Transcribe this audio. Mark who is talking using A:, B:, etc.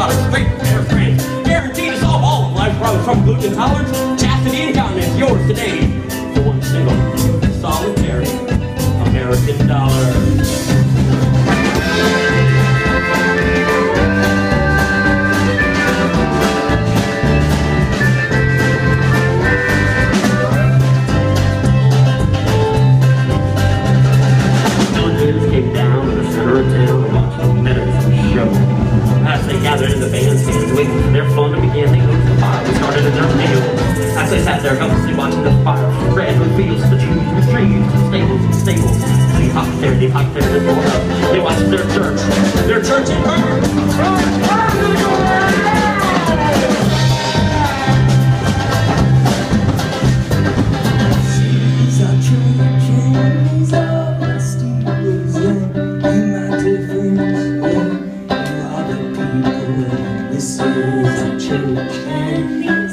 A: products, great fair friends. Guaranteed to solve all of life's problems from gluten intolerance, chastity, and continence. Yours today for one single, solitary American dollar. In the bandstand, waiting for their fun to begin. They moved the fire, we started in their meal. As they sat there helplessly watching the fire spread with fields to choose, with trees, stables. They hopped there, they pulled up. They watched their church in burn.
B: She's our church and he's our steeples, yeah. You my difference, yeah. This is our church and